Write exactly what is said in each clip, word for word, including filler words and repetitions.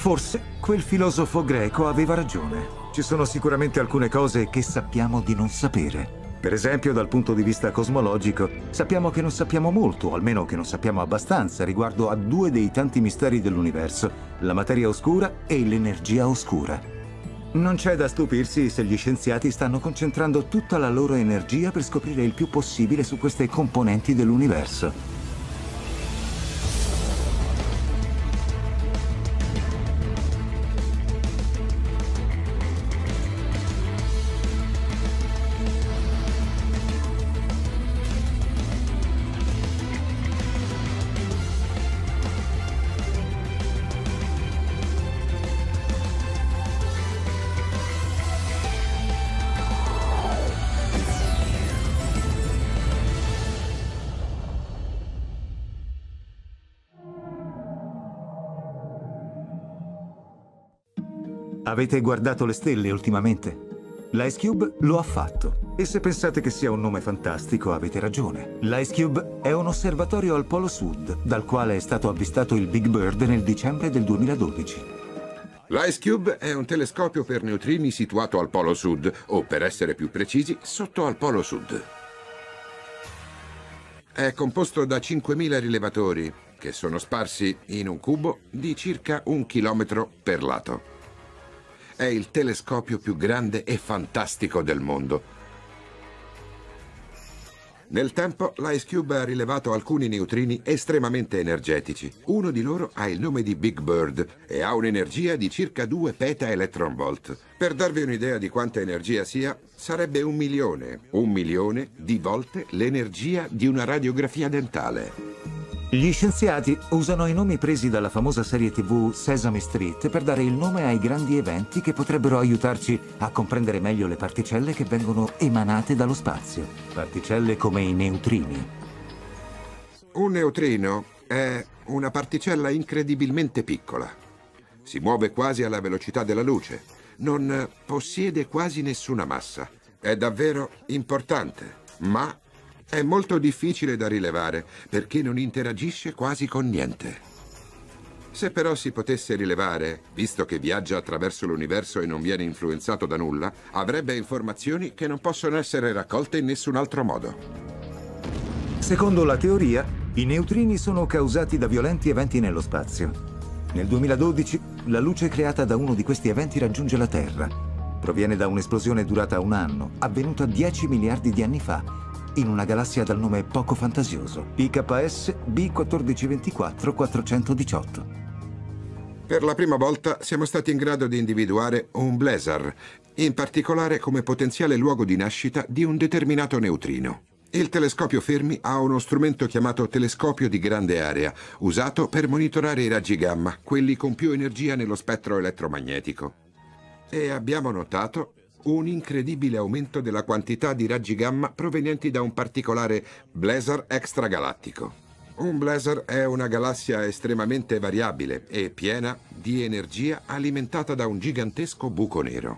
Forse quel filosofo greco aveva ragione. Ci sono sicuramente alcune cose che sappiamo di non sapere. Per esempio, dal punto di vista cosmologico, sappiamo che non sappiamo molto, o almeno che non sappiamo abbastanza, riguardo a due dei tanti misteri dell'universo, la materia oscura e l'energia oscura. Non c'è da stupirsi se gli scienziati stanno concentrando tutta la loro energia per scoprire il più possibile su queste componenti dell'universo. Avete guardato le stelle ultimamente? L'IceCube lo ha fatto. E se pensate che sia un nome fantastico, avete ragione. L'IceCube è un osservatorio al Polo Sud, dal quale è stato avvistato il Big Bird nel dicembre del duemiladodici. L'IceCube è un telescopio per neutrini situato al Polo Sud, o per essere più precisi, sotto al Polo Sud. È composto da cinquemila rilevatori, che sono sparsi in un cubo di circa un chilometro per lato. È il telescopio più grande e fantastico del mondo. Nel tempo, l'IceCube ha rilevato alcuni neutrini estremamente energetici. Uno di loro ha il nome di Big Bird e ha un'energia di circa due peta-electronvolt. Per darvi un'idea di quanta energia sia, sarebbe un milione, un milione di volte l'energia di una radiografia dentale. Gli scienziati usano i nomi presi dalla famosa serie tivù Sesame Street per dare il nome ai grandi eventi che potrebbero aiutarci a comprendere meglio le particelle che vengono emanate dallo spazio. Particelle come i neutrini. Un neutrino è una particella incredibilmente piccola. Si muove quasi alla velocità della luce. Non possiede quasi nessuna massa. È davvero importante, ma è molto difficile da rilevare perché non interagisce quasi con niente. Se però si potesse rilevare, visto che viaggia attraverso l'universo e non viene influenzato da nulla, avrebbe informazioni che non possono essere raccolte in nessun altro modo. Secondo la teoria, i neutrini sono causati da violenti eventi nello spazio. Nel duemiladodici, la luce creata da uno di questi eventi raggiunge la Terra. Proviene da un'esplosione durata un anno, avvenuta dieci miliardi di anni fa, in una galassia dal nome poco fantasioso, I K S B uno quattro due quattro quattro uno otto. Per la prima volta siamo stati in grado di individuare un blazar, in particolare come potenziale luogo di nascita di un determinato neutrino. Il telescopio Fermi ha uno strumento chiamato telescopio di grande area, usato per monitorare i raggi gamma, quelli con più energia nello spettro elettromagnetico. E abbiamo notato un incredibile aumento della quantità di raggi gamma provenienti da un particolare blazar extragalattico. Un blazar è una galassia estremamente variabile e piena di energia alimentata da un gigantesco buco nero.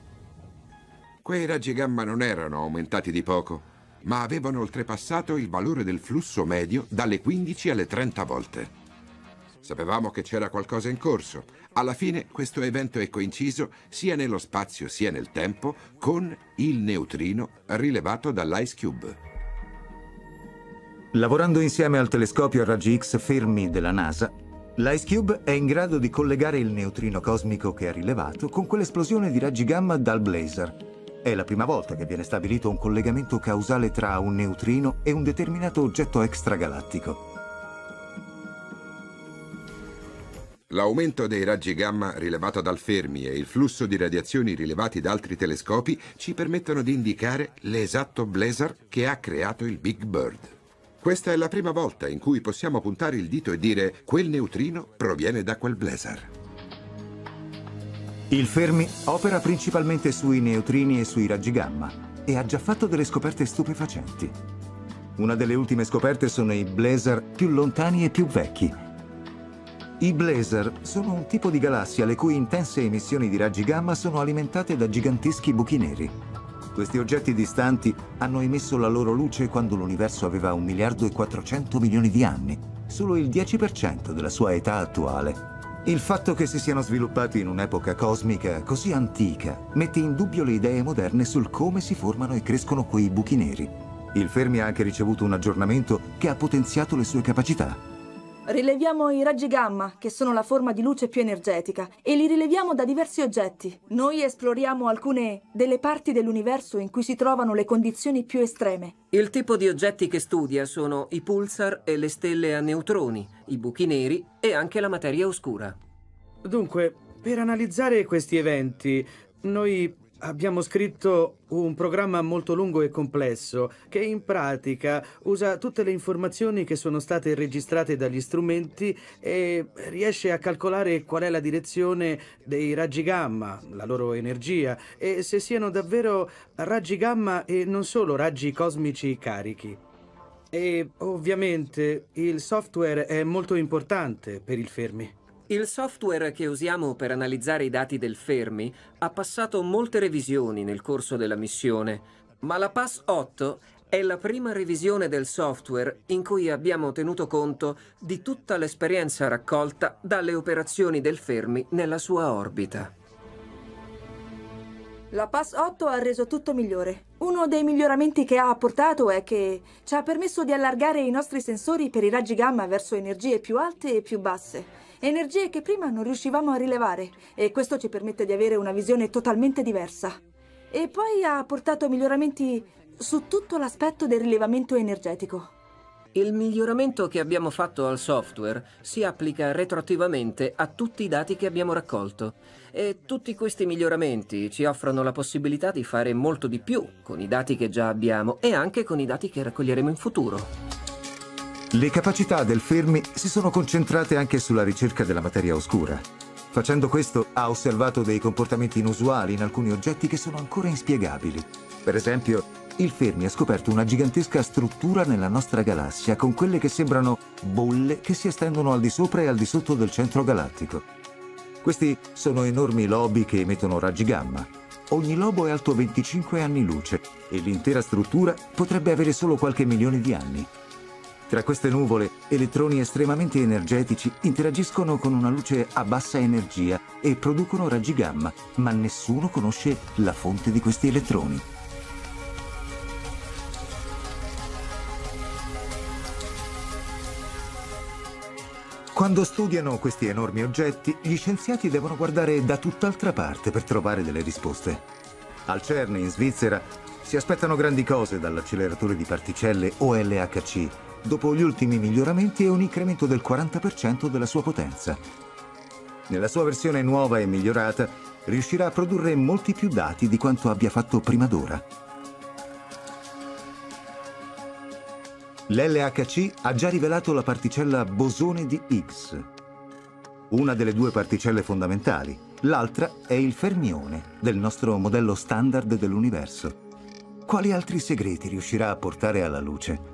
Quei raggi gamma non erano aumentati di poco, ma avevano oltrepassato il valore del flusso medio dalle quindici alle trenta volte. Sapevamo che c'era qualcosa in corso. Alla fine questo evento è coinciso sia nello spazio sia nel tempo con il neutrino rilevato dall'IceCube. Lavorando insieme al telescopio a raggi X Fermi della NASA, l'IceCube è in grado di collegare il neutrino cosmico che ha rilevato con quell'esplosione di raggi gamma dal blazar. È la prima volta che viene stabilito un collegamento causale tra un neutrino e un determinato oggetto extragalattico. L'aumento dei raggi gamma rilevato dal Fermi e il flusso di radiazioni rilevati da altri telescopi ci permettono di indicare l'esatto blazar che ha creato il Big Bird. Questa è la prima volta in cui possiamo puntare il dito e dire quel neutrino proviene da quel blazar. Il Fermi opera principalmente sui neutrini e sui raggi gamma e ha già fatto delle scoperte stupefacenti. Una delle ultime scoperte sono i blazar più lontani e più vecchi. I blazar sono un tipo di galassia le cui intense emissioni di raggi gamma sono alimentate da giganteschi buchi neri. Questi oggetti distanti hanno emesso la loro luce quando l'universo aveva un miliardo e quattrocento milioni di anni, solo il dieci per cento della sua età attuale. Il fatto che si siano sviluppati in un'epoca cosmica così antica mette in dubbio le idee moderne sul come si formano e crescono quei buchi neri. Il Fermi ha anche ricevuto un aggiornamento che ha potenziato le sue capacità. Rileviamo i raggi gamma, che sono la forma di luce più energetica, e li rileviamo da diversi oggetti. Noi esploriamo alcune delle parti dell'universo in cui si trovano le condizioni più estreme. Il tipo di oggetti che studia sono i pulsar e le stelle a neutroni, i buchi neri e anche la materia oscura. Dunque, per analizzare questi eventi, noi abbiamo scritto un programma molto lungo e complesso che in pratica usa tutte le informazioni che sono state registrate dagli strumenti e riesce a calcolare qual è la direzione dei raggi gamma, la loro energia e se siano davvero raggi gamma e non solo raggi cosmici carichi. E ovviamente il software è molto importante per il Fermi. Il software che usiamo per analizzare i dati del Fermi ha passato molte revisioni nel corso della missione, ma la P A S otto è la prima revisione del software in cui abbiamo tenuto conto di tutta l'esperienza raccolta dalle operazioni del Fermi nella sua orbita. La P A S otto ha reso tutto migliore. Uno dei miglioramenti che ha apportato è che ci ha permesso di allargare i nostri sensori per i raggi gamma verso energie più alte e più basse. Energie che prima non riuscivamo a rilevare, e questo ci permette di avere una visione totalmente diversa. E poi ha apportato miglioramenti su tutto l'aspetto del rilevamento energetico. Il miglioramento che abbiamo fatto al software si applica retroattivamente a tutti i dati che abbiamo raccolto. E tutti questi miglioramenti ci offrono la possibilità di fare molto di più con i dati che già abbiamo e anche con i dati che raccoglieremo in futuro. Le capacità del Fermi si sono concentrate anche sulla ricerca della materia oscura. Facendo questo, ha osservato dei comportamenti inusuali in alcuni oggetti che sono ancora inspiegabili. Per esempio, il Fermi ha scoperto una gigantesca struttura nella nostra galassia con quelle che sembrano bolle che si estendono al di sopra e al di sotto del centro galattico. Questi sono enormi lobi che emettono raggi gamma. Ogni lobo è alto venticinque anni luce e l'intera struttura potrebbe avere solo qualche milione di anni. Tra queste nuvole, elettroni estremamente energetici interagiscono con una luce a bassa energia e producono raggi gamma, ma nessuno conosce la fonte di questi elettroni. Quando studiano questi enormi oggetti, gli scienziati devono guardare da tutt'altra parte per trovare delle risposte. Al CERN, in Svizzera, si aspettano grandi cose dall'acceleratore di particelle O L H C, dopo gli ultimi miglioramenti e un incremento del quaranta per cento della sua potenza. Nella sua versione nuova e migliorata, riuscirà a produrre molti più dati di quanto abbia fatto prima d'ora. L'L H C ha già rivelato la particella bosone di Higgs, una delle due particelle fondamentali. L'altra è il fermione del nostro modello standard dell'universo. Quali altri segreti riuscirà a portare alla luce?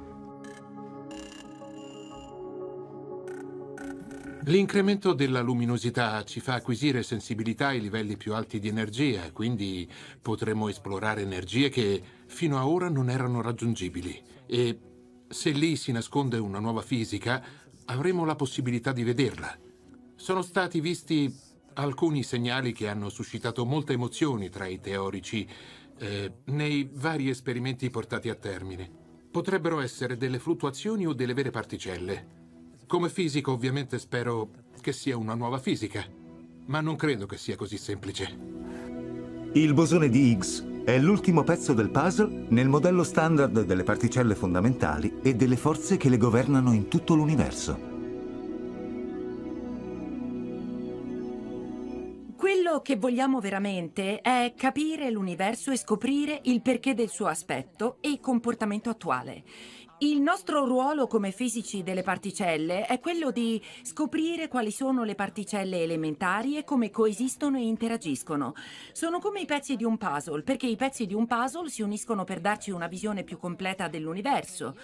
L'incremento della luminosità ci fa acquisire sensibilità ai livelli più alti di energia, quindi potremo esplorare energie che fino a ora non erano raggiungibili. E se lì si nasconde una nuova fisica, avremo la possibilità di vederla. Sono stati visti alcuni segnali che hanno suscitato molte emozioni tra i teorici eh, nei vari esperimenti portati a termine. Potrebbero essere delle fluttuazioni o delle vere particelle. Come fisico, ovviamente, spero che sia una nuova fisica, ma non credo che sia così semplice. Il bosone di Higgs è l'ultimo pezzo del puzzle nel modello standard delle particelle fondamentali e delle forze che le governano in tutto l'universo. Quello che vogliamo veramente è capire l'universo e scoprire il perché del suo aspetto e comportamento attuale. Il nostro ruolo come fisici delle particelle è quello di scoprire quali sono le particelle elementari e come coesistono e interagiscono. Sono come i pezzi di un puzzle, perché i pezzi di un puzzle si uniscono per darci una visione più completa dell'universo.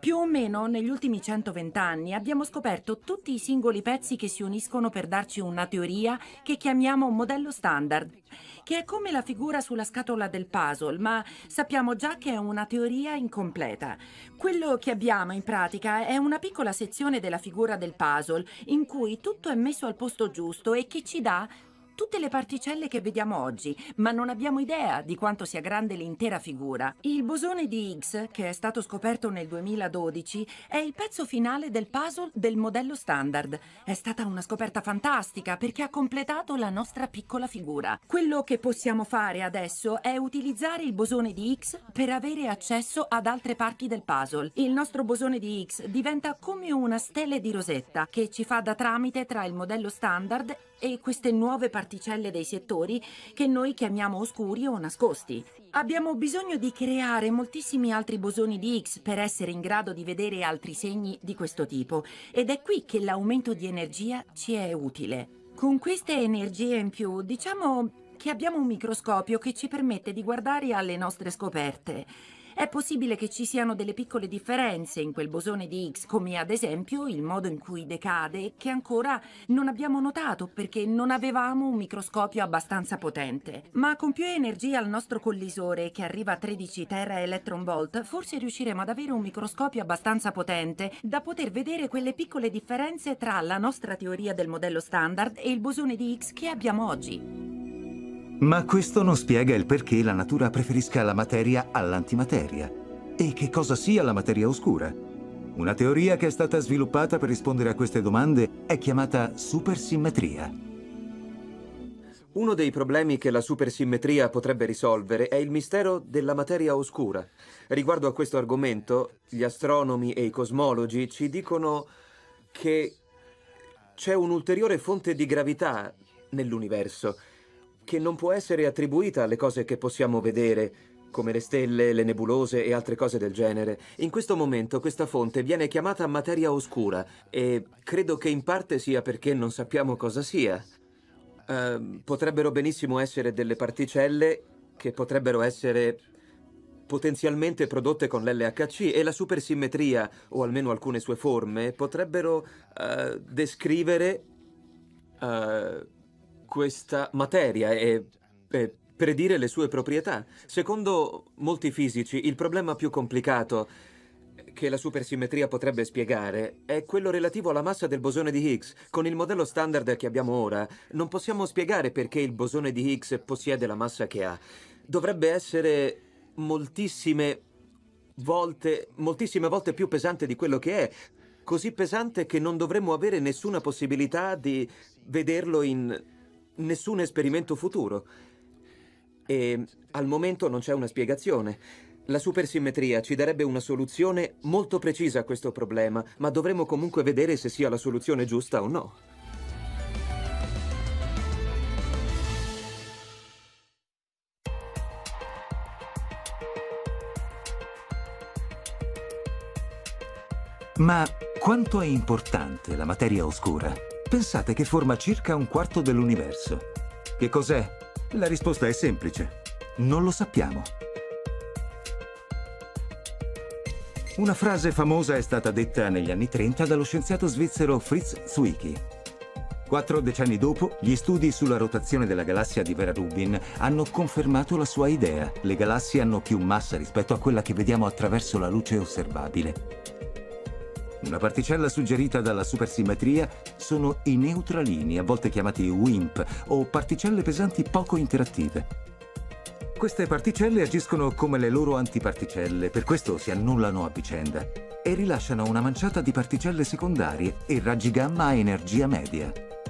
Più o meno negli ultimi centoventi anni abbiamo scoperto tutti i singoli pezzi che si uniscono per darci una teoria che chiamiamo modello standard, che è come la figura sulla scatola del puzzle, ma sappiamo già che è una teoria incompleta. Quello che abbiamo in pratica è una piccola sezione della figura del puzzle in cui tutto è messo al posto giusto e che ci dà tutte le particelle che vediamo oggi, ma non abbiamo idea di quanto sia grande l'intera figura. Il bosone di Higgs, che è stato scoperto nel duemiladodici, è il pezzo finale del puzzle del modello standard. È stata una scoperta fantastica perché ha completato la nostra piccola figura. Quello che possiamo fare adesso è utilizzare il bosone di Higgs per avere accesso ad altre parti del puzzle. Il nostro bosone di Higgs diventa come una stele di rosetta che ci fa da tramite tra il modello standard e queste nuove particelle dei settori che noi chiamiamo oscuri o nascosti. Abbiamo bisogno di creare moltissimi altri bosoni di Higgs per essere in grado di vedere altri segni di questo tipo, ed è qui che l'aumento di energia ci è utile. Con queste energie in più, diciamo che abbiamo un microscopio che ci permette di guardare alle nostre scoperte. È possibile che ci siano delle piccole differenze in quel bosone di Higgs, come ad esempio il modo in cui decade, che ancora non abbiamo notato perché non avevamo un microscopio abbastanza potente. Ma con più energia al nostro collisore, che arriva a tredici tera electron volt, forse riusciremo ad avere un microscopio abbastanza potente da poter vedere quelle piccole differenze tra la nostra teoria del modello standard e il bosone di Higgs che abbiamo oggi. Ma questo non spiega il perché la natura preferisca la materia all'antimateria e che cosa sia la materia oscura. Una teoria che è stata sviluppata per rispondere a queste domande è chiamata supersimmetria. Uno dei problemi che la supersimmetria potrebbe risolvere è il mistero della materia oscura. Riguardo a questo argomento, gli astronomi e i cosmologi ci dicono che c'è un'ulteriore fonte di gravità nell'universo che non può essere attribuita alle cose che possiamo vedere, come le stelle, le nebulose e altre cose del genere. In questo momento questa fonte viene chiamata materia oscura e credo che in parte sia perché non sappiamo cosa sia. Uh, potrebbero benissimo essere delle particelle che potrebbero essere potenzialmente prodotte con l'L H C e la supersimmetria, o almeno alcune sue forme, potrebbero uh, descrivere uh, questa materia e, e predire le sue proprietà. Secondo molti fisici, il problema più complicato che la supersimmetria potrebbe spiegare è quello relativo alla massa del bosone di Higgs. Con il modello standard che abbiamo ora, non possiamo spiegare perché il bosone di Higgs possiede la massa che ha. Dovrebbe essere moltissime volte, moltissime volte più pesante di quello che è. Così pesante che non dovremmo avere nessuna possibilità di vederlo in nessun esperimento futuro. E al momento non c'è una spiegazione. La supersimmetria ci darebbe una soluzione molto precisa a questo problema, ma dovremo comunque vedere se sia la soluzione giusta o no. Ma quanto è importante la materia oscura? Pensate che forma circa un quarto dell'universo. Che cos'è? La risposta è semplice. Non lo sappiamo. Una frase famosa è stata detta negli anni trenta dallo scienziato svizzero Fritz Zwicky. Quattro decenni dopo, gli studi sulla rotazione della galassia di Vera Rubin hanno confermato la sua idea. Le galassie hanno più massa rispetto a quella che vediamo attraverso la luce osservabile. Una particella suggerita dalla supersimmetria sono i neutralini, a volte chiamati W I M P, o particelle pesanti poco interattive. Queste particelle agiscono come le loro antiparticelle, per questo si annullano a vicenda, e rilasciano una manciata di particelle secondarie e raggi gamma a energia media.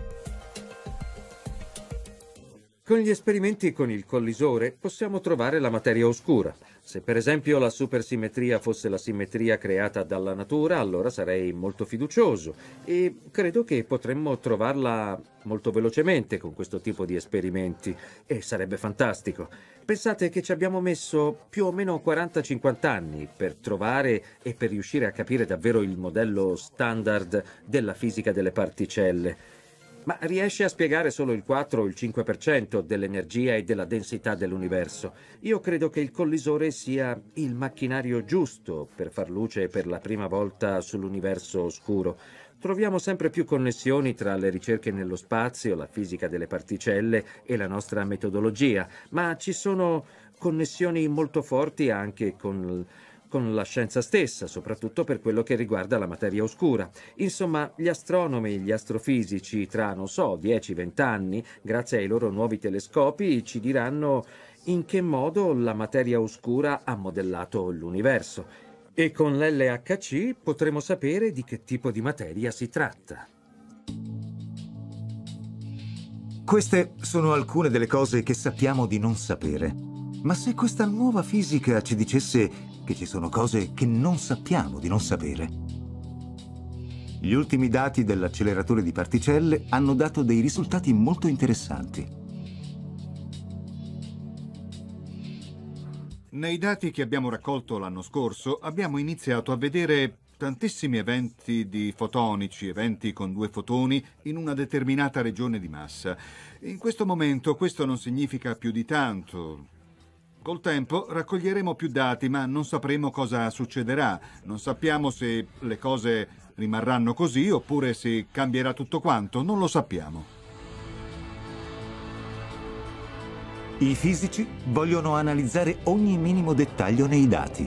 Con gli esperimenti con il collisore possiamo trovare la materia oscura. Se per esempio la supersimmetria fosse la simmetria creata dalla natura, allora sarei molto fiducioso e credo che potremmo trovarla molto velocemente con questo tipo di esperimenti e sarebbe fantastico. Pensate che ci abbiamo messo più o meno quaranta cinquanta anni per trovare e per riuscire a capire davvero il modello standard della fisica delle particelle. ma riesce a spiegare solo il quattro o il cinque per cento dell'energia e della densità dell'universo. Io credo che il collisore sia il macchinario giusto per far luce per la prima volta sull'universo oscuro. Troviamo sempre più connessioni tra le ricerche nello spazio, la fisica delle particelle e la nostra metodologia, ma ci sono connessioni molto forti anche con con la scienza stessa, soprattutto per quello che riguarda la materia oscura. Insomma, gli astronomi, gli astrofisici, tra, non so, dieci venti anni, grazie ai loro nuovi telescopi, ci diranno in che modo la materia oscura ha modellato l'universo. E con l'L H C potremo sapere di che tipo di materia si tratta. Queste sono alcune delle cose che sappiamo di non sapere. Ma se questa nuova fisica ci dicesse che ci sono cose che non sappiamo di non sapere? Gli ultimi dati dell'acceleratore di particelle hanno dato dei risultati molto interessanti. Nei dati che abbiamo raccolto l'anno scorso abbiamo iniziato a vedere tantissimi eventi di fotonici, eventi con due fotoni in una determinata regione di massa. In questo momento questo non significa più di tanto. Col tempo raccoglieremo più dati, ma non sapremo cosa succederà. Non sappiamo se le cose rimarranno così oppure se cambierà tutto quanto. Non lo sappiamo. I fisici vogliono analizzare ogni minimo dettaglio nei dati.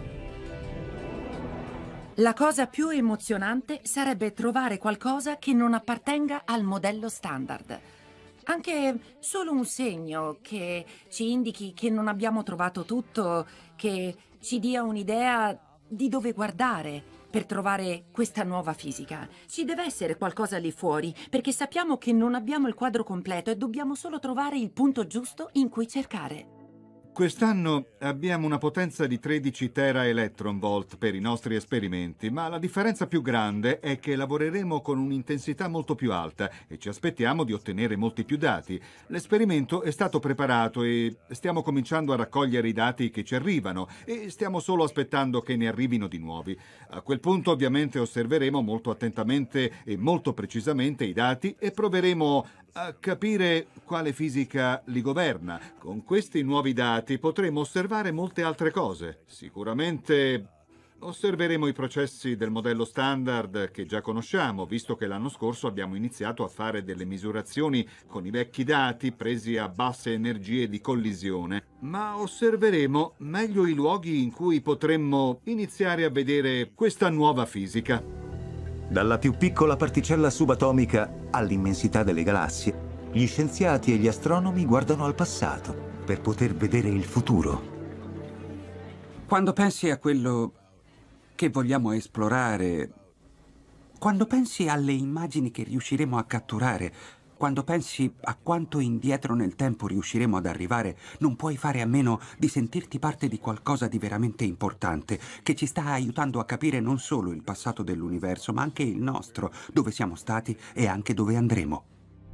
La cosa più emozionante sarebbe trovare qualcosa che non appartenga al modello standard. Anche solo un segno che ci indichi che non abbiamo trovato tutto, che ci dia un'idea di dove guardare per trovare questa nuova fisica. Ci deve essere qualcosa lì fuori, perché sappiamo che non abbiamo il quadro completo e dobbiamo solo trovare il punto giusto in cui cercare. Quest'anno abbiamo una potenza di tredici tera electron volt per i nostri esperimenti, ma la differenza più grande è che lavoreremo con un'intensità molto più alta e ci aspettiamo di ottenere molti più dati. L'esperimento è stato preparato e stiamo cominciando a raccogliere i dati che ci arrivano e stiamo solo aspettando che ne arrivino di nuovi. A quel punto ovviamente osserveremo molto attentamente e molto precisamente i dati e proveremo a capire quale fisica li governa. Con questi nuovi dati potremo osservare molte altre cose. Sicuramente osserveremo i processi del modello standard che già conosciamo, visto che l'anno scorso abbiamo iniziato a fare delle misurazioni con i vecchi dati presi a basse energie di collisione. Ma osserveremo meglio i luoghi in cui potremmo iniziare a vedere questa nuova fisica. Dalla più piccola particella subatomica all'immensità delle galassie, gli scienziati e gli astronomi guardano al passato per poter vedere il futuro. Quando pensi a quello che vogliamo esplorare, quando pensi alle immagini che riusciremo a catturare, quando pensi a quanto indietro nel tempo riusciremo ad arrivare, non puoi fare a meno di sentirti parte di qualcosa di veramente importante, che ci sta aiutando a capire non solo il passato dell'universo, ma anche il nostro, dove siamo stati e anche dove andremo.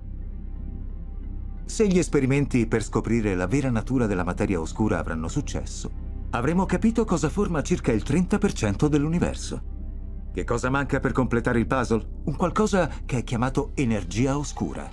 Se gli esperimenti per scoprire la vera natura della materia oscura avranno successo, avremo capito cosa forma circa il trenta per cento dell'universo. Che cosa manca per completare il puzzle? Un qualcosa che è chiamato energia oscura.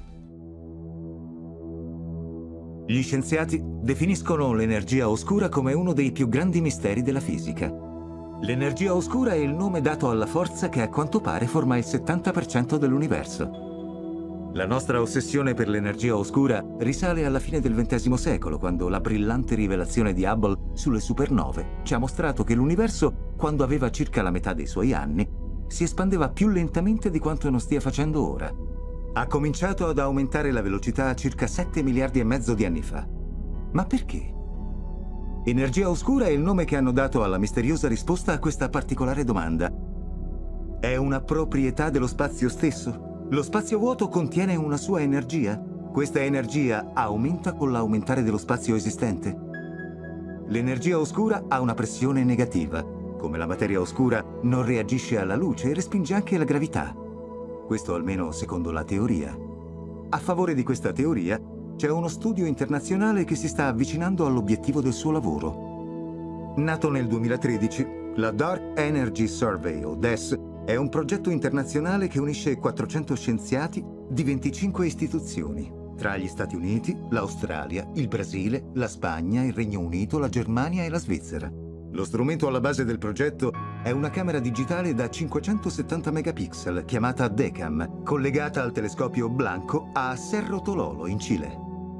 Gli scienziati definiscono l'energia oscura come uno dei più grandi misteri della fisica. L'energia oscura è il nome dato alla forza che a quanto pare forma il settanta per cento dell'universo. La nostra ossessione per l'energia oscura risale alla fine del ventesimo secolo, quando la brillante rivelazione di Hubble sulle supernove ci ha mostrato che l'universo, quando aveva circa la metà dei suoi anni, si espandeva più lentamente di quanto non stia facendo ora. Ha cominciato ad aumentare la velocità circa sette miliardi e mezzo di anni fa. Ma perché? Energia oscura è il nome che hanno dato alla misteriosa risposta a questa particolare domanda. È una proprietà dello spazio stesso? Lo spazio vuoto contiene una sua energia? Questa energia aumenta con l'aumentare dello spazio esistente? L'energia oscura ha una pressione negativa. Come la materia oscura non reagisce alla luce e respinge anche la gravità. Questo almeno secondo la teoria. A favore di questa teoria c'è uno studio internazionale che si sta avvicinando all'obiettivo del suo lavoro. Nato nel duemilatredici, la Dark Energy Survey, o D E S, è un progetto internazionale che unisce quattrocento scienziati di venticinque istituzioni, tra gli Stati Uniti, l'Australia, il Brasile, la Spagna, il Regno Unito, la Germania e la Svizzera. Lo strumento alla base del progetto è una camera digitale da cinquecentosettanta megapixel chiamata DECAM, collegata al telescopio Blanco a Cerro Tololo, in Cile.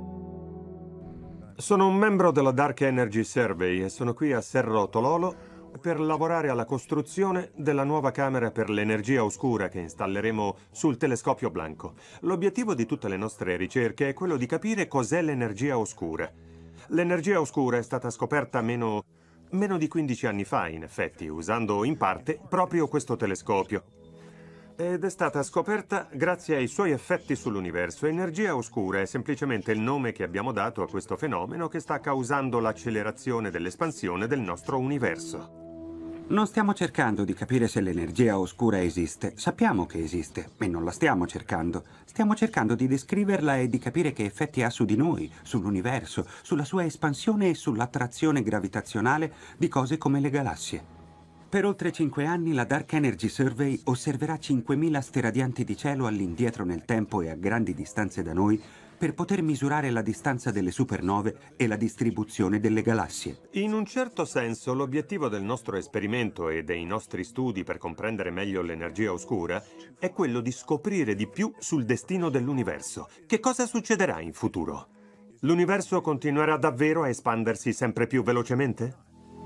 Sono un membro della Dark Energy Survey e sono qui a Cerro Tololo per lavorare alla costruzione della nuova camera per l'energia oscura che installeremo sul telescopio Blanco. L'obiettivo di tutte le nostre ricerche è quello di capire cos'è l'energia oscura. L'energia oscura è stata scoperta meno, meno di quindici anni fa, in effetti, usando in parte proprio questo telescopio. Ed è stata scoperta grazie ai suoi effetti sull'universo. Energia oscura è semplicemente il nome che abbiamo dato a questo fenomeno che sta causando l'accelerazione dell'espansione del nostro universo. Non stiamo cercando di capire se l'energia oscura esiste. Sappiamo che esiste e non la stiamo cercando. Stiamo cercando di descriverla e di capire che effetti ha su di noi, sull'universo, sulla sua espansione e sull'attrazione gravitazionale di cose come le galassie. Per oltre cinque anni la Dark Energy Survey osserverà cinquemila aste radianti di cielo all'indietro nel tempo e a grandi distanze da noi per poter misurare la distanza delle supernove e la distribuzione delle galassie. In un certo senso, l'obiettivo del nostro esperimento e dei nostri studi per comprendere meglio l'energia oscura è quello di scoprire di più sul destino dell'universo. Che cosa succederà in futuro? L'universo continuerà davvero a espandersi sempre più velocemente?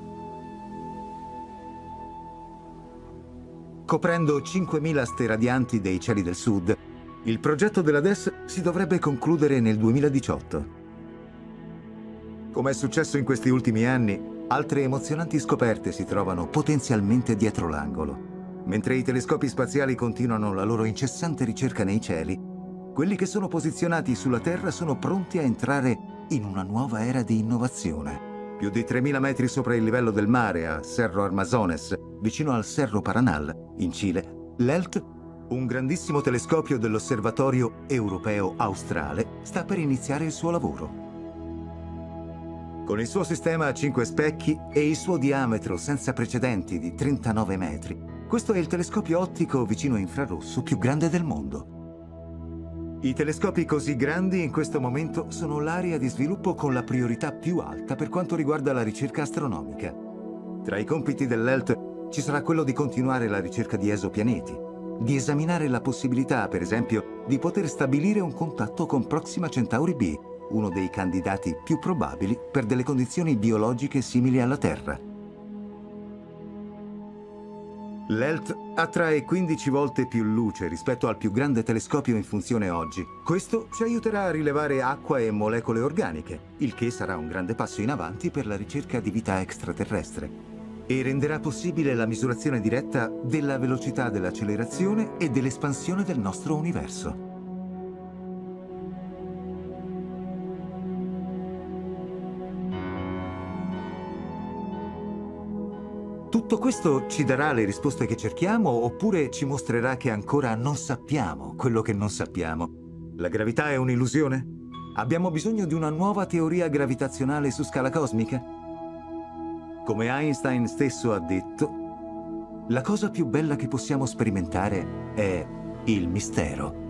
Coprendo cinquemila aste radianti dei cieli del sud, il progetto della D E S si dovrebbe concludere nel duemiladiciotto. Come è successo in questi ultimi anni, altre emozionanti scoperte si trovano potenzialmente dietro l'angolo. Mentre i telescopi spaziali continuano la loro incessante ricerca nei cieli, quelli che sono posizionati sulla Terra sono pronti a entrare in una nuova era di innovazione. Più di tremila metri sopra il livello del mare, a Cerro Armazones, vicino al Cerro Paranal, in Cile, l'E L T, un grandissimo telescopio dell'Osservatorio Europeo Australe, sta per iniziare il suo lavoro. Con il suo sistema a cinque specchi e il suo diametro senza precedenti di trentanove metri, questo è il telescopio ottico vicino infrarosso più grande del mondo. I telescopi così grandi in questo momento sono l'area di sviluppo con la priorità più alta per quanto riguarda la ricerca astronomica. Tra i compiti dell'E L T ci sarà quello di continuare la ricerca di esopianeti, di esaminare la possibilità, per esempio, di poter stabilire un contatto con Proxima Centauri B, uno dei candidati più probabili per delle condizioni biologiche simili alla Terra. L'E L T attrae quindici volte più luce rispetto al più grande telescopio in funzione oggi. Questo ci aiuterà a rilevare acqua e molecole organiche, il che sarà un grande passo in avanti per la ricerca di vita extraterrestre. E renderà possibile la misurazione diretta della velocità dell'accelerazione e dell'espansione del nostro universo. Tutto questo ci darà le risposte che cerchiamo oppure ci mostrerà che ancora non sappiamo quello che non sappiamo? La gravità è un'illusione? Abbiamo bisogno di una nuova teoria gravitazionale su scala cosmica? Come Einstein stesso ha detto, la cosa più bella che possiamo sperimentare è il mistero.